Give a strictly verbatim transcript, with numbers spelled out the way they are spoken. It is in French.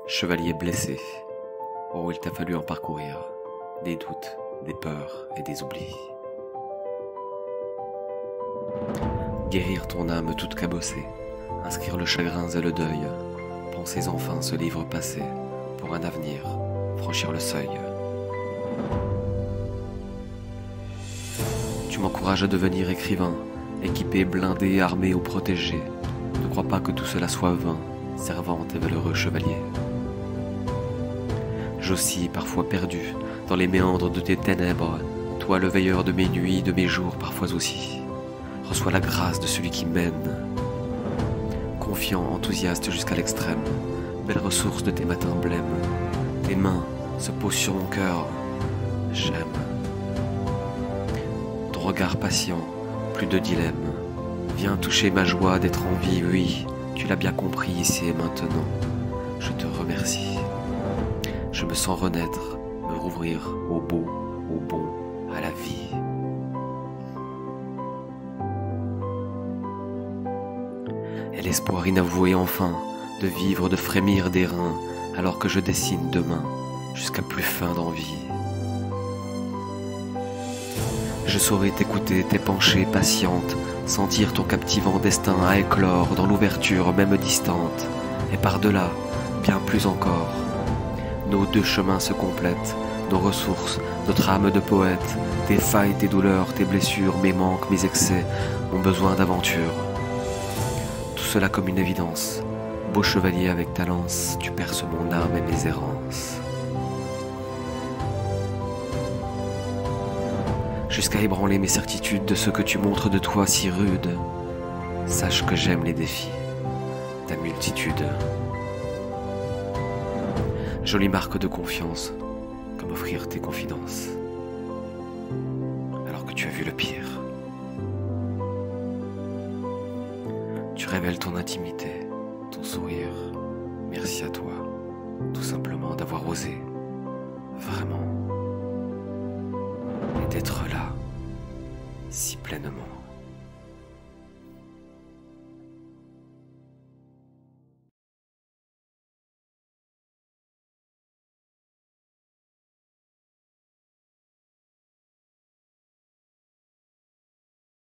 Chevalier blessé. Oh, il t'a fallu en parcourir des doutes, des peurs et des oublis. Guérir ton âme toute cabossée, inscrire le chagrin et le deuil, penser enfin ce livre passé, pour un avenir, franchir le seuil. Tu m'encourages à devenir écrivain, équipé, blindé, armé ou protégé. Ne crois pas que tout cela soit vain, servant tes valeureux chevaliers. J'oscille parfois perdu dans les méandres de tes ténèbres, toi le veilleur de mes nuits, de mes jours parfois aussi. Reçois la grâce de celui qui mène, confiant, enthousiaste jusqu'à l'extrême, belle ressource de tes matins blêmes. Tes mains se posent sur mon cœur, j'aime. Ton regard patient, plus de dilemme, viens toucher ma joie d'être en vie, oui, tu l'as bien compris ici et maintenant, je te remercie. Je me sens renaître, me rouvrir au beau, au bon, à la vie. Et l'espoir inavoué enfin, de vivre, de frémir des reins, alors que je dessine demain, jusqu'à plus fin d'envie. Je saurai t'écouter, t'épancher, patiente, sentir ton captivant destin à éclore dans l'ouverture même distante, et par-delà, bien plus encore. Nos deux chemins se complètent, nos ressources, notre âme de poète, tes failles, tes douleurs, tes blessures, mes manques, mes excès, mon besoin d'aventure. Tout cela comme une évidence. Beau chevalier avec ta lance, tu perces mon âme et mes errances. Jusqu'à ébranler mes certitudes de ce que tu montres de toi si rude. Sache que j'aime les défis, ta multitude. Jolie marque de confiance, comme offrir tes confidences, alors que tu as vu le pire. Tu révèles ton intimité, ton sourire. Merci à toi, tout simplement d'avoir osé, vraiment, et d'être là, si pleinement.